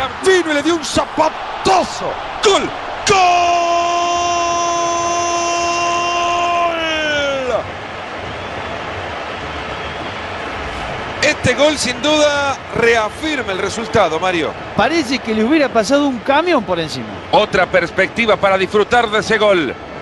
vino y le dio un zapatazo. ¡Gol! ¡Gol! Este gol sin duda reafirma el resultado, Mario. Parece que le hubiera pasado un camión por encima. Otra perspectiva para disfrutar de ese gol.